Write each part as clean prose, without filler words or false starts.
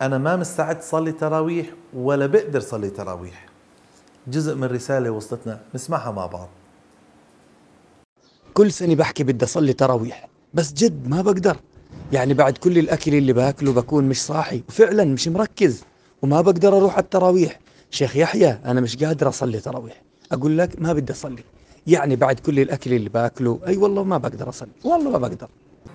أنا ما مستعد صلي تراويح ولا بقدر صلي تراويح. جزء من رسالة وصلتنا نسمعها مع بعض. كل سنة بحكي بدي أصلي تراويح، بس جد ما بقدر. يعني بعد كل الأكل اللي باكله بكون مش صاحي وفعلا مش مركز وما بقدر أروح على التراويح. شيخ يحيى أنا مش قادر أصلي تراويح، أقول لك ما بدي أصلي. يعني بعد كل الأكل اللي باكله أي والله ما بقدر أصلي، والله ما بقدر.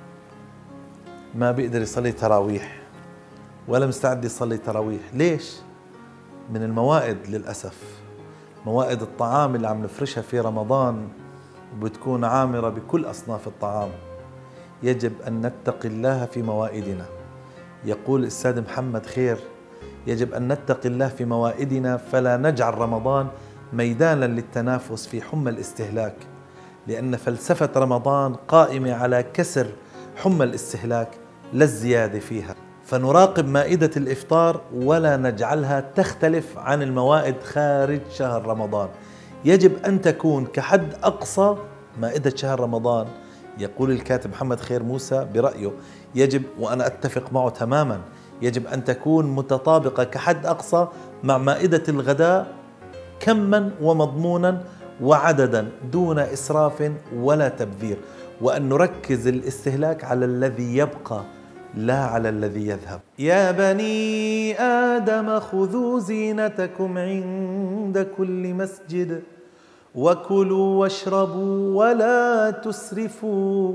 ما بيقدر يصلي تراويح ولا مستعد يصلي تراويح. ليش؟ من الموائد للأسف. موائد الطعام اللي عم نفرشها في رمضان بتكون عامرة بكل أصناف الطعام. يجب أن نتقي الله في موائدنا. يقول الأستاذ محمد خير: يجب أن نتقي الله في موائدنا فلا نجعل رمضان ميدانا للتنافس في حمى الاستهلاك، لأن فلسفة رمضان قائمة على كسر حمى الاستهلاك لا الزيادة فيها. فنراقب مائدة الإفطار ولا نجعلها تختلف عن الموائد خارج شهر رمضان. يجب أن تكون كحد أقصى مائدة شهر رمضان. يقول الكاتب محمد خير موسى برأيه يجب، وأنا أتفق معه تماما، يجب أن تكون متطابقة كحد أقصى مع مائدة الغداء كما ومضمونا وعددا دون إسراف ولا تبذير، وأن نركز الاستهلاك على الذي يبقى لا على الذي يذهب. يا بني آدم خذوا زينتكم عند كل مسجد وكلوا واشربوا ولا تسرفوا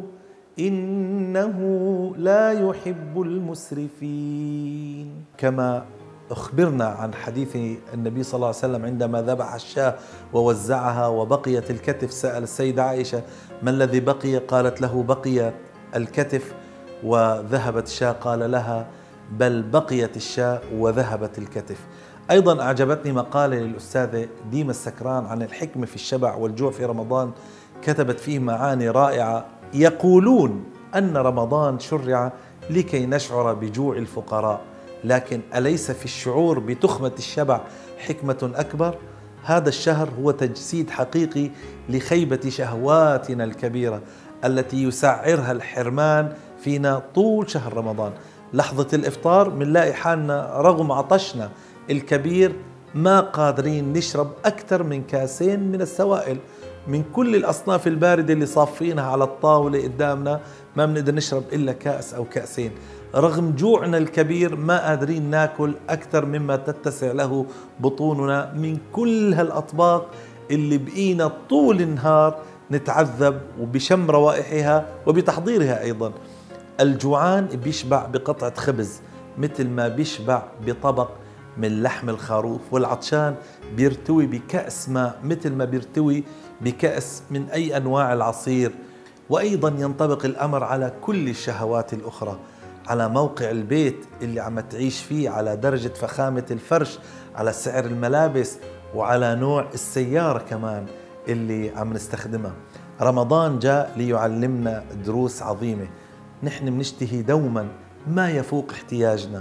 إنه لا يحب المسرفين. كما أخبرنا عن حديث النبي صلى الله عليه وسلم عندما ذبح الشاة ووزعها وبقيت الكتف، سأل السيدة عائشة: ما الذي بقي؟ قالت له: بقي الكتف وذهبت الشاة. قال لها: بل بقيت الشاة وذهبت الكتف. أيضا أعجبتني مقالة للأستاذة ديما السكران عن الحكمة في الشبع والجوع في رمضان، كتبت فيه معاني رائعة. يقولون أن رمضان شرع لكي نشعر بجوع الفقراء، لكن أليس في الشعور بتخمة الشبع حكمة أكبر؟ هذا الشهر هو تجسيد حقيقي لخيبة شهواتنا الكبيرة التي يسعرها الحرمان فينا طول شهر رمضان. لحظة الإفطار منلاقي حالنا رغم عطشنا الكبير ما قادرين نشرب أكثر من كاسين من السوائل من كل الأصناف الباردة اللي صافينها على الطاولة قدامنا، ما بنقدر نشرب إلا كأس أو كأسين. رغم جوعنا الكبير ما قادرين ناكل أكثر مما تتسع له بطوننا من كل هالأطباق اللي بقينا طول النهار نتعذب وبشم روائحها وبتحضيرها. أيضا الجوعان بيشبع بقطعة خبز مثل ما بيشبع بطبق من لحم الخروف، والعطشان بيرتوي بكأس ماء مثل ما بيرتوي بكأس من أي أنواع العصير. وأيضا ينطبق الأمر على كل الشهوات الأخرى، على موقع البيت اللي عم تعيش فيه، على درجة فخامة الفرش، على سعر الملابس، وعلى نوع السيارة كمان اللي عم نستخدمها. رمضان جاء ليعلمنا دروس عظيمة. نحن بنشتهي دوما ما يفوق احتياجنا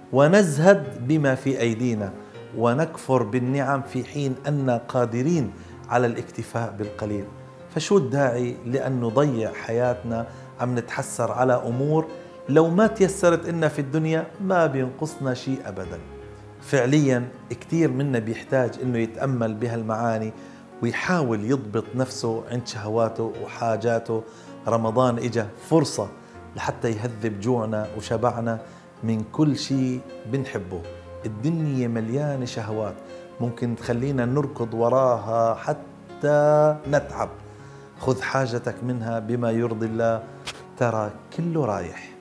ونزهد بما في أيدينا ونكفر بالنعم في حين أننا قادرين على الاكتفاء بالقليل. فشو الداعي لأن نضيع حياتنا عم نتحسر على أمور لو ما تيسرت إنا في الدنيا ما بينقصنا شيء أبدا. فعليا كتير منا بيحتاج إنه يتأمل بهالمعاني ويحاول يضبط نفسه عند شهواته وحاجاته. رمضان إجا فرصة لحتى يهذب جوعنا وشبعنا من كل شيء بنحبه. الدنيا مليانة شهوات ممكن تخلينا نركض وراها حتى نتعب. خذ حاجتك منها بما يرضي الله، ترى كله رايح.